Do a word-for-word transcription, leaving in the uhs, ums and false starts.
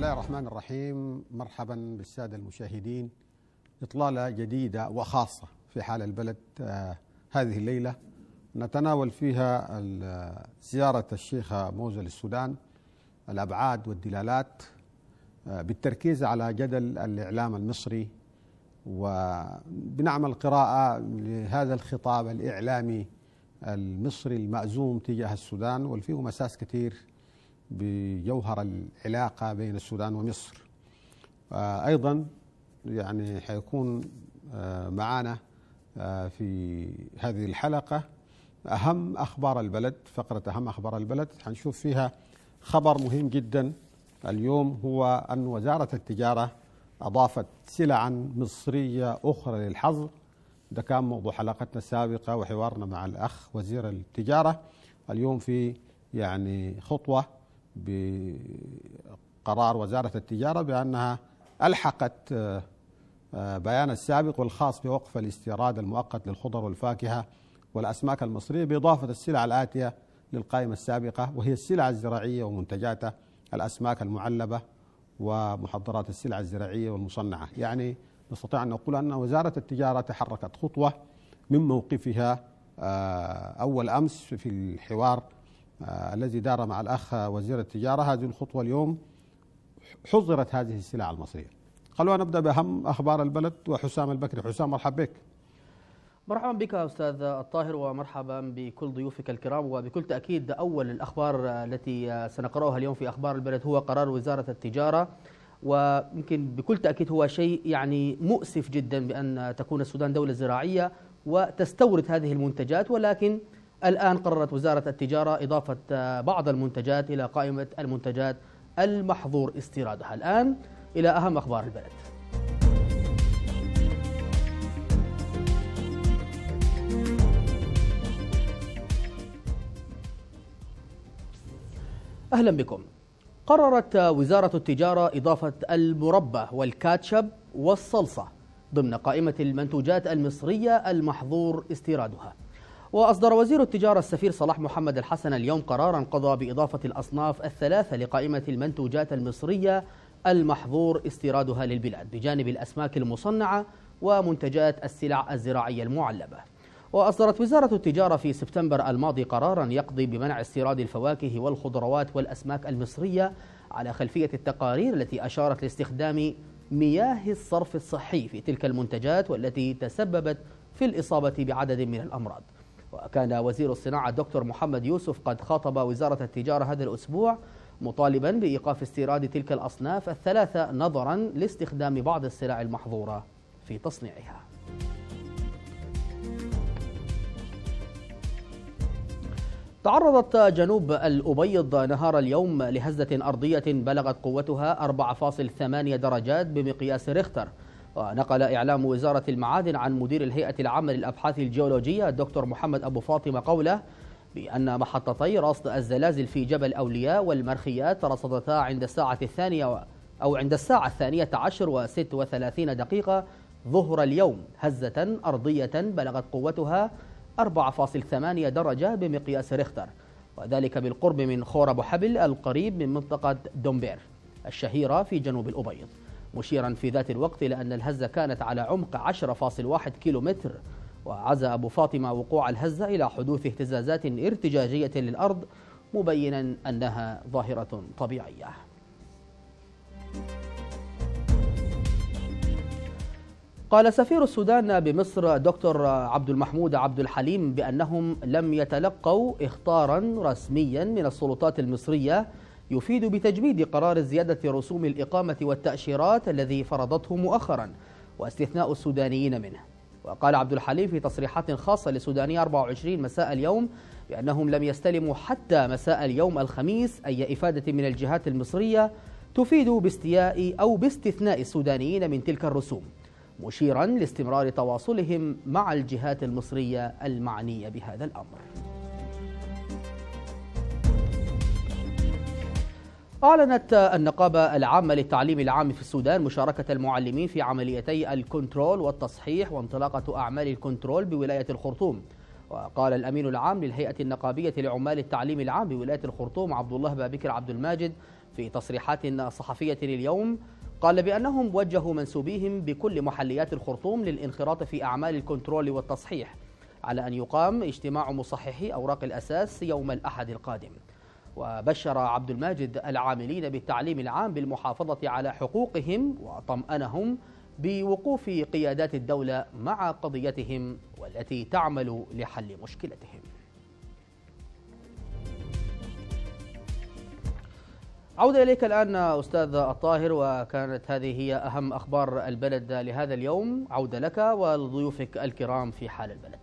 الله الرحمن الرحيم. مرحبا بالسادة المشاهدين. إطلالة جديدة وخاصة في حال البلد آه هذه الليلة نتناول فيها زيارة الشيخ موزة للسودان، الأبعاد والدلالات آه بالتركيز على جدل الإعلام المصري، وبنعمل قراءة لهذا الخطاب الإعلامي المصري المأزوم تجاه السودان، والفيه مساس كثير بجوهر العلاقة بين السودان ومصر. أيضا يعني حيكون معنا في هذه الحلقة أهم أخبار البلد، فقرة أهم أخبار البلد حنشوف فيها خبر مهم جدا اليوم، هو أن وزارة التجارة أضافت سلعا مصرية أخرى للحظر. ده كان موضوع حلقتنا السابقة وحوارنا مع الأخ وزير التجارة. اليوم في يعني خطوة بقرار وزارة التجارة بأنها ألحقت بيان السابق والخاص بوقف الاستيراد المؤقت للخضر والفاكهة والأسماك المصرية، بإضافة السلع الآتية للقائمة السابقة، وهي السلع الزراعية ومنتجاتها، الأسماك المعلبة ومحضرات السلع الزراعية والمصنعة. يعني نستطيع أن نقول أن وزارة التجارة تحركت خطوة من موقفها أول أمس في الحوار الذي دار مع الأخ وزير التجارة. هذه الخطوة اليوم حظرت هذه السلع المصرية. خلونا نبدأ بأهم أخبار البلد وحسام البكري. حسام، مرحبا بك. مرحبا بك أستاذ الطاهر، ومرحبا بكل ضيوفك الكرام. وبكل تأكيد أول الأخبار التي سنقرأها اليوم في أخبار البلد هو قرار وزارة التجارة، ويمكن بكل تأكيد هو شيء يعني مؤسف جدا بأن تكون السودان دولة زراعية وتستورد هذه المنتجات، ولكن الآن قررت وزارة التجارة إضافة بعض المنتجات إلى قائمة المنتجات المحظور استيرادها. الآن إلى أهم أخبار البلد. أهلا بكم. قررت وزارة التجارة إضافة المربى والكاتشب والصلصة ضمن قائمة المنتوجات المصرية المحظور استيرادها. وأصدر وزير التجارة السفير صلاح محمد الحسن اليوم قرارا قضى بإضافة الأصناف الثلاثة لقائمة المنتوجات المصرية المحظور استيرادها للبلاد، بجانب الأسماك المصنعة ومنتجات السلع الزراعية المعلبة. وأصدرت وزارة التجارة في سبتمبر الماضي قرارا يقضي بمنع استيراد الفواكه والخضروات والأسماك المصرية على خلفية التقارير التي أشارت لاستخدام مياه الصرف الصحي في تلك المنتجات، والتي تسببت في الإصابة بعدد من الأمراض. وكان وزير الصناعة الدكتور محمد يوسف قد خاطب وزارة التجارة هذا الأسبوع مطالبا بإيقاف استيراد تلك الأصناف الثلاثة نظرا لاستخدام بعض السلع المحظورة في تصنيعها. تعرضت جنوب الأبيض نهار اليوم لهزة أرضية بلغت قوتها أربعة فاصلة ثمانية درجات بمقياس ريختر. ونقل إعلام وزارة المعادن عن مدير الهيئة العامة للأبحاث الجيولوجية الدكتور محمد أبو فاطمة قوله بأن محطتي رصد الزلازل في جبل أولياء والمرخيات رصدتا عند الساعة الثانية أو عند الساعة الثانية عشر وست وثلاثين دقيقة ظهر اليوم هزة أرضية بلغت قوتها أربعة فاصلة ثمانية درجة بمقياس ريختر، وذلك بالقرب من خور أبو حبل القريب من منطقة دومبير الشهيرة في جنوب الأبيض، مشيرا في ذات الوقت إلى أن الهزة كانت على عمق عشرة فاصلة واحد كيلومتر. وعزى أبو فاطمة وقوع الهزة إلى حدوث اهتزازات ارتجاجية للأرض، مبينا أنها ظاهرة طبيعية. قال سفير السودان بمصر دكتور عبد المحمود عبد الحليم بأنهم لم يتلقوا إخطارا رسميا من السلطات المصرية يفيد بتجميد قرار زيادة رسوم الإقامة والتأشيرات الذي فرضته مؤخرا واستثناء السودانيين منه. وقال عبد الحليم في تصريحات خاصة لسودانية أربعة وعشرين مساء اليوم بأنهم لم يستلموا حتى مساء اليوم الخميس أي إفادة من الجهات المصرية تفيد باستياء أو باستثناء السودانيين من تلك الرسوم، مشيرا لاستمرار تواصلهم مع الجهات المصرية المعنية بهذا الأمر. أعلنت النقابة العامة للتعليم العام في السودان مشاركة المعلمين في عمليتي الكنترول والتصحيح وانطلاقة أعمال الكنترول بولاية الخرطوم. وقال الأمين العام للهيئة النقابية لعمال التعليم العام بولاية الخرطوم عبد الله بابكر عبد الماجد في تصريحات صحفية لليوم قال بأنهم وجهوا منسوبيهم بكل محليات الخرطوم للانخراط في أعمال الكنترول والتصحيح، على أن يقام اجتماع مصححي أوراق الأساس يوم الأحد القادم. وبشر عبد الماجد العاملين بالتعليم العام بالمحافظة على حقوقهم وطمأنهم بوقوف قيادات الدولة مع قضيتهم والتي تعمل لحل مشكلتهم. عودة إليك الآن أستاذ الطاهر، وكانت هذه هي أهم أخبار البلد لهذا اليوم. عودة لك ولضيوفك الكرام في حال البلد.